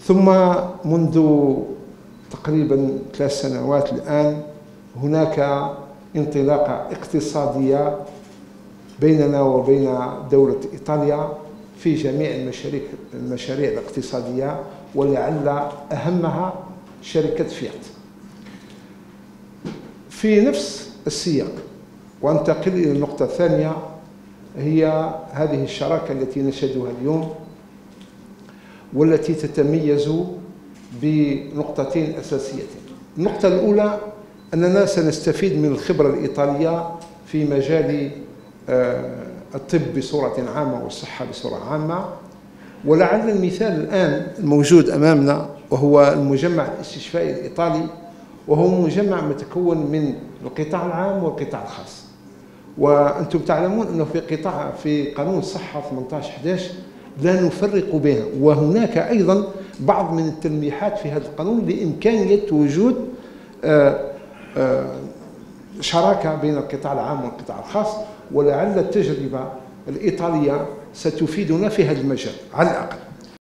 ثم منذ تقريبا 3 سنوات الآن هناك انطلاقة اقتصادية بيننا وبين دولة إيطاليا في جميع المشاريع الاقتصادية، ولعل أهمها شركة فيات. في نفس السياق وانتقل إلى النقطة الثانية، هي هذه الشراكة التي نشهدها اليوم، والتي تتميز بنقطتين أساسيتين. النقطة الأولى أننا سنستفيد من الخبرة الإيطالية في مجال الطب بصورة عامة والصحة بصورة عامة، ولعل المثال الآن الموجود أمامنا وهو المجمع الاستشفائي الإيطالي، وهو مجمع متكون من القطاع العام والقطاع الخاص. وأنتم تعلمون أنه في قانون الصحة 18/11 لا نفرق بينها، وهناك أيضا بعض من التلميحات في هذا القانون لإمكانية وجود شراكة بين القطاع العام والقطاع الخاص، ولعل التجربة الإيطالية ستفيدنا في هذا المجال على الأقل.